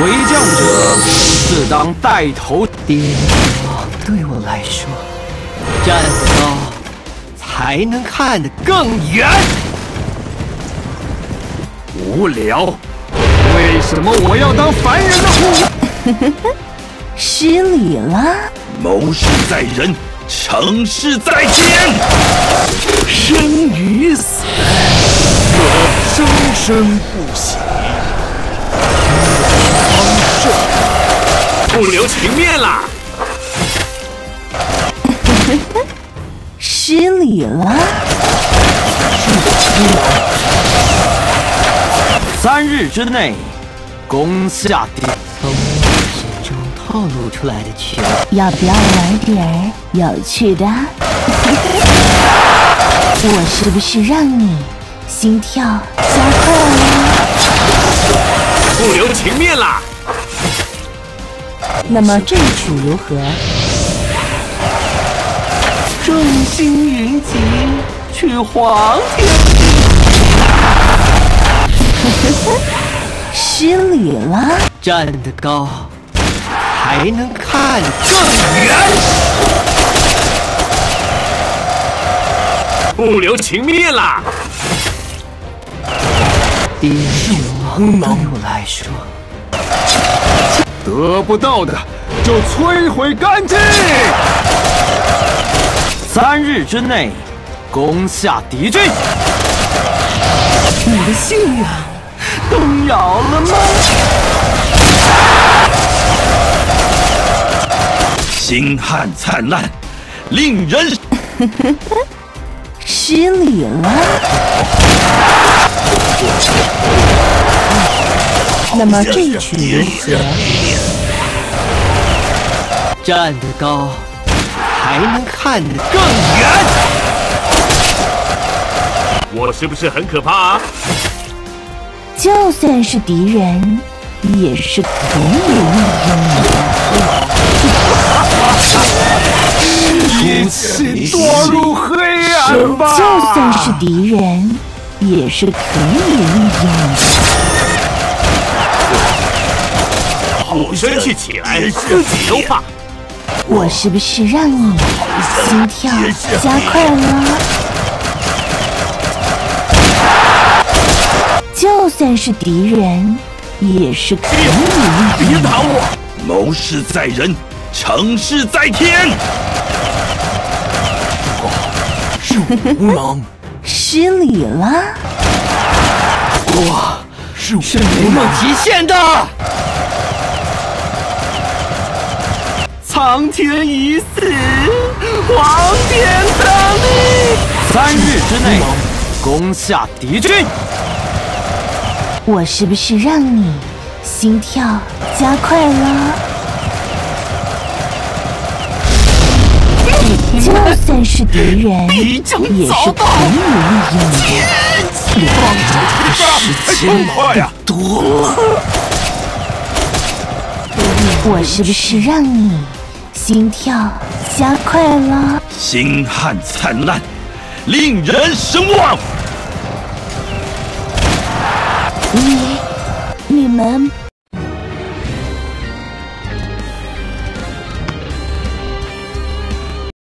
为将者自当带头。 巅峰对我来说，站得高才能看得更远。 无聊，为什么我要当凡人呢？ 失礼了。 谋事在人，成事在天。 生与死，我生生不息。不留情面啦！ 失礼了。 3日之内，攻下敌。 从我身中透露出来的球， 要不要玩点儿有趣的？我是不是让你心跳加快了？ 不留情面啦！ 那么这一曲如何？ 众星云集，去黄天。 失礼了。 站得高，还能看得更远。 不留情面啦！ 巅峰对我来说， 得不到的就摧毁干净。3日之内，攻下敌军。 你的信仰动摇了吗？ 星汉灿烂，令人失礼了。那么这一曲如何？ 站得高，还能看得更远。 我是不是很可怕啊？ 就算是敌人，也是可以利用的。 一起堕入黑暗吧！ 就算是敌人，也是可以利用的。 生气起来，自己都怕。 我是不是让你心跳加快了？就算是敌人，也是可以利用的。 别打我！ 谋事在人，成事在天。 是无能。 失礼了。 我是没有极限的。苍天已死，黄天当立。 3日之内，攻下敌军。 我是不是让你心跳加快了？就算是敌人，也是可以利用的。 时间快呀！ 多了。 我是不是让你心跳加快了？ 星汉灿烂，令人神往。 你们